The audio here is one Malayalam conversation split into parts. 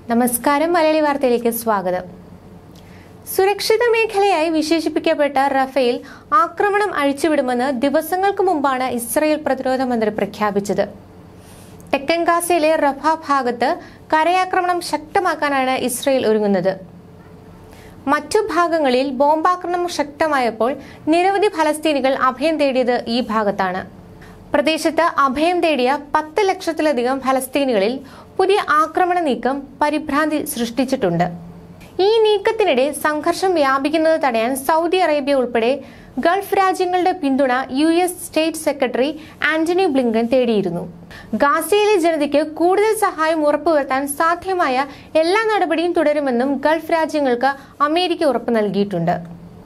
നമസ്കാരം. മലയാളി വാർത്തയിലേക്ക് സ്വാഗതം. സുരക്ഷിത മേഖലയായി വിശേഷിപ്പിക്കപ്പെട്ട റഫേൽ ആക്രമണം അഴിച്ചുവിടുമെന്ന് ദിവസങ്ങൾക്ക് മുമ്പാണ് ഇസ്രായേൽ പ്രതിരോധ മന്ത്രി പ്രഖ്യാപിച്ചത്. തെക്കൻ ഗാസയിലെ റഫ ഭാഗത്ത് കരയാക്രമണം ശക്തമാക്കാനാണ് ഇസ്രായേൽ ഒരുങ്ങുന്നത്. മറ്റു ഭാഗങ്ങളിൽ ബോംബാക്രമണം ശക്തമായപ്പോൾ നിരവധി ഫലസ്തീനികൾ അഭയം തേടിയത് ഈ ഭാഗത്താണ്. പ്രദേശത്ത് അഭയം തേടിയ 10 ലക്ഷത്തിലധികം ഫലസ്തീനികളിൽ പുതിയ ആക്രമണ നീക്കം പരിഭ്രാന്തി സൃഷ്ടിച്ചിട്ടുണ്ട്. ഈ നീക്കത്തിനിടെ സംഘർഷം വ്യാപിക്കുന്നത് തടയാൻ സൗദി അറേബ്യ ഉൾപ്പെടെ ഗൾഫ് രാജ്യങ്ങളുടെ പിന്തുണ US state secretary Antony Blinken തേടിയിരുന്നു. ഗാസയിലെ ജനതയ്ക്ക് കൂടുതൽ സഹായം ഉറപ്പുവരുത്താൻ സാധ്യമായ എല്ലാ നടപടിയും തുടരുമെന്നും ഗൾഫ് രാജ്യങ്ങൾക്ക് അമേരിക്ക ഉറപ്പു നൽകിയിട്ടുണ്ട്.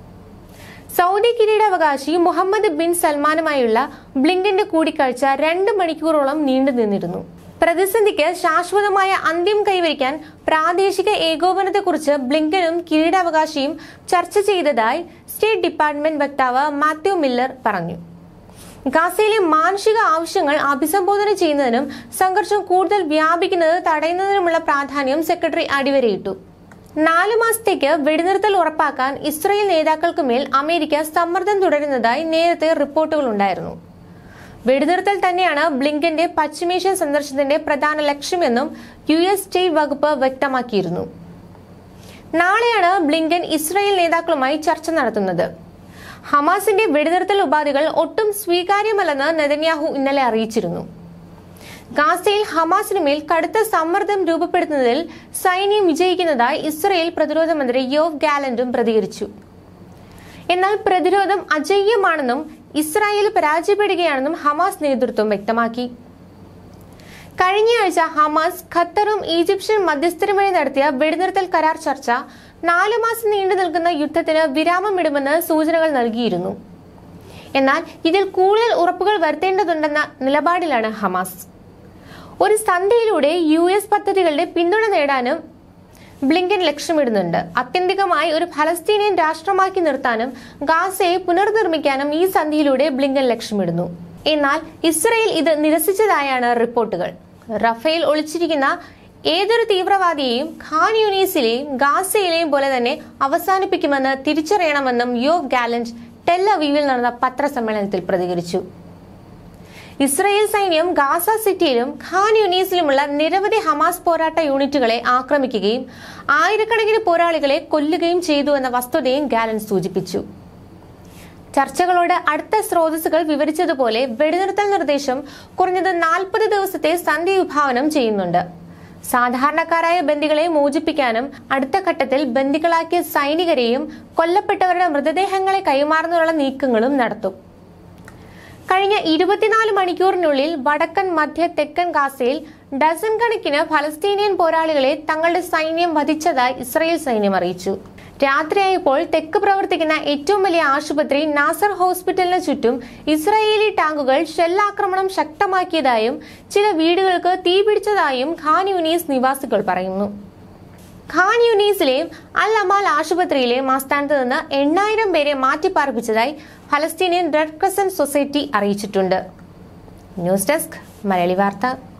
സൗദി കിരീടാവകാശി മുഹമ്മദ് ബിൻ സൽമാനുമായുള്ള ബ്ലിങ്കന്റെ കൂടിക്കാഴ്ച 2 മണിക്കൂറോളം നീണ്ടുനിന്നിരുന്നു. പ്രതിസന്ധിക്ക് ശാശ്വതമായ അന്ത്യം കൈവരിക്കാൻ പ്രാദേശിക ഏകോപനത്തെക്കുറിച്ച് ബ്ലിങ്കനും കിരീടാവകാശിയും ചർച്ച ചെയ്തതായി സ്റ്റേറ്റ് ഡിപ്പാർട്ട്മെന്റ് വക്താവ് മാത്യു മില്ലർ പറഞ്ഞു. ഗാസയിലെ മാനുഷിക ആവശ്യങ്ങൾ അഭിസംബോധന ചെയ്യുന്നതിനും സംഘർഷം കൂടുതൽ വ്യാപിക്കുന്നത് തടയുന്നതിനുമുള്ള പ്രാധാന്യം സെക്രട്ടറി അടിവരയിട്ടു. 4 മാസത്തേക്ക് വെടിനിർത്തൽ ഉറപ്പാക്കാൻ ഇസ്രായേൽ നേതാക്കൾക്ക് മേൽ അമേരിക്ക സമ്മർദ്ദം തുടരുന്നതായി നേരത്തെ റിപ്പോർട്ടുകൾ ഉണ്ടായിരുന്നു. വെടിനിർത്തൽ തന്നെയാണ് ബ്ലിങ്കന്റെ പശ്ചിമേഷ്യൻ സന്ദർശനത്തിന്റെ പ്രധാന ലക്ഷ്യമെന്നും US സ്റ്റേറ്റ് വകുപ്പ് വ്യക്തമാക്കിയിരുന്നു. നാളെയാണ് ബ്ലിങ്കൻ ഇസ്രായേൽ നേതാക്കളുമായി ചർച്ച നടത്തുന്നത്. ഹമാസിന്റെ വെടിനിർത്തൽ ഉപാധികൾ ഒട്ടും സ്വീകാര്യമല്ലെന്ന് നെതന്യാഹു ഇന്നലെ അറിയിച്ചിരുന്നു. ഗാസയിൽ ഹമാസിന് മേൽ കടുത്ത സമ്മർദ്ദം രൂപപ്പെടുത്തുന്നതിൽ സൈന്യം വിജയിക്കുന്നതായി ഇസ്രായേൽ പ്രതിരോധ മന്ത്രി യോവ് ഗാലന്റും പ്രതികരിച്ചു. എന്നാൽ പ്രതിരോധം അജയ്യമാണെന്നും ഇസ്രായേൽ പരാജയപ്പെടുകയാണെന്നും ഹമാസ് നേതൃത്വം വ്യക്തമാക്കി. കഴിഞ്ഞയാഴ്ച ഹമാസ് ഖത്തറും ഈജിപ്ഷ്യൻ മധ്യസ്ഥരുമായി നടത്തിയ വെടിനിർത്തൽ കരാർ ചർച്ച 4 മാസം നീണ്ടു നിൽക്കുന്ന യുദ്ധത്തിന് വിരാമമിടുമെന്ന് സൂചനകൾ നൽകിയിരുന്നു. എന്നാൽ ഇതിൽ കൂടുതൽ ഉറപ്പുകൾ വരുത്തേണ്ടതുണ്ടെന്ന നിലപാടിലാണ് ഹമാസ്. ഒരു സന്ധിയിലൂടെ US പദ്ധതികളുടെ പിന്തുണ നേടാനും ബ്ലിങ്കൻ ലക്ഷ്യമിടുന്നുണ്ട്. ആത്യന്തികമായി ഒരു ഫലസ്തീനിയൻ രാഷ്ട്രമാക്കി നിർത്താനും ഗാസയെ പുനർനിർമ്മിക്കാനും ഈ സന്ധിയിലൂടെ ബ്ലിങ്കൻ ലക്ഷ്യമിടുന്നു. എന്നാൽ ഇസ്രായേൽ ഇത് നിരസിച്ചതായാണ് റിപ്പോർട്ടുകൾ. റഫേൽ ഒളിച്ചിരിക്കുന്ന ഏതൊരു തീവ്രവാദിയെയും ഖാൻ യൂനീസിലെയും ഗാസയിലെയും പോലെ തന്നെ അവസാനിപ്പിക്കുമെന്ന് തിരിച്ചറിയണമെന്നും യോവ് ഗാലന്റ് ടെൽ അവീവിൽ നടന്ന പത്രസമ്മേളനത്തിൽ പ്രതികരിച്ചു. ഇസ്രായേൽ സൈന്യം ഗാസ സിറ്റിയിലും ഖാൻ യൂനീസിലുമുള്ള നിരവധി ഹമാസ് പോരാട്ട യൂണിറ്റുകളെ ആക്രമിക്കുകയും ആയിരക്കണക്കിന് പോരാളികളെ കൊല്ലുകയും ചെയ്തു എന്ന വസ്തുതയും ഗാലന്റ് സൂചിപ്പിച്ചു. ചർച്ചകളോട് അടുത്ത സ്രോതസ്സുകൾ വിവരിച്ചതുപോലെ വെടിനിർത്തൽ നിർദ്ദേശം കുറഞ്ഞത് 40 ദിവസത്തെ സന്ധി വിഭാവനം ചെയ്യുന്നുണ്ട്. സാധാരണക്കാരായ ബന്ദികളെ മോചിപ്പിക്കാനും അടുത്ത ഘട്ടത്തിൽ ബന്ദികളാക്കിയ സൈനികരെയും കൊല്ലപ്പെട്ടവരുടെ മൃതദേഹങ്ങളെ കൈമാറുന്നതിനുള്ള നീക്കങ്ങളും നടത്തും. കഴിഞ്ഞ 24 മണിക്കൂറിനുള്ളിൽ വടക്കൻ മധ്യ തെക്കൻ ഗാസയിൽ ഡസൻ കണക്കിന് ഫലസ്തീനിയൻ പോരാളികളെ തങ്ങളുടെ സൈന്യം വധിച്ചതായി ഇസ്രായേൽ സൈന്യം അറിയിച്ചു. രാത്രിയായപ്പോൾ തെക്ക് പ്രവർത്തിക്കുന്ന ഏറ്റവും വലിയ ആശുപത്രി നാസർ ഹോസ്പിറ്റലിന് ചുറ്റും ഇസ്രായേലി ടാങ്കുകൾ ഷെല്ലാക്രമണം ശക്തമാക്കിയതായും ചില വീടുകൾക്ക് തീപിടിച്ചതായും ഖാൻ യൂനീസ് നിവാസികൾ പറയുന്നു. ഖാൻ യൂനീസിലെ അൽ അമാൽ ആശുപത്രിയിലെ ആസ്ഥാനത്ത് നിന്ന് 8000 പേരെ മാറ്റിപ്പാർപ്പിച്ചതായി ഫലസ്തീനിയൻ റെഡ് ക്രസന്റ് സൊസൈറ്റി അറിയിച്ചിട്ടുണ്ട്. ന്യൂസ് ഡെസ്ക് മലയാളി വാർത്ത.